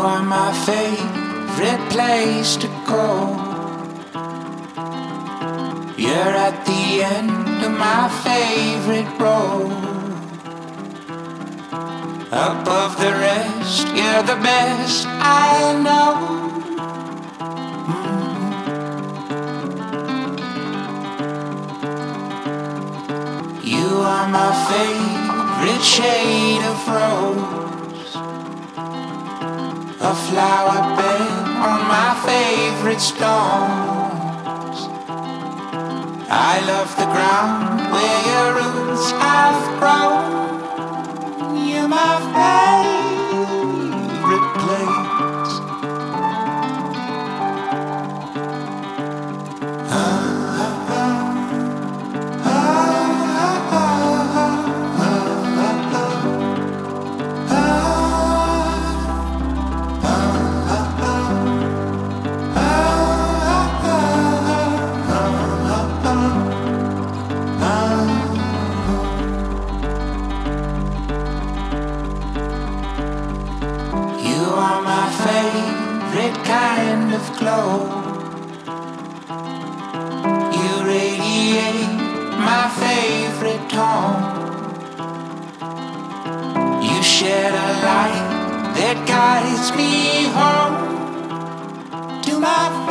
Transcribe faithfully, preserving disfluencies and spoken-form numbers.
are my favorite place to go. You're at the end of my favorite road. Above the rest, you're the best I know. Mm. You are my favorite shade of rose, a flower bed on my favorite stones. I love the ground where your roots have grown. You're my favorite place. Ah, ah, ah, ah, ah, kind of glow. You radiate my favorite tone. You shed a light that guides me home to my